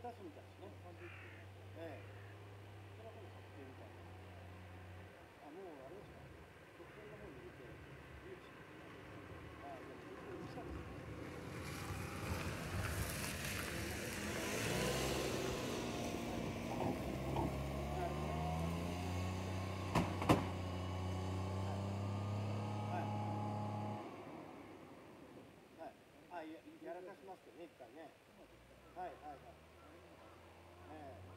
出すみたいですね。ええ。それは今度買ってみたいな。あ、もうあれですか。直線の方に入れて、いいですか。あ、じゃあ結構うるさいですね。はい。はい。やらかしますけどね、一回ね。はいはいはい。ええ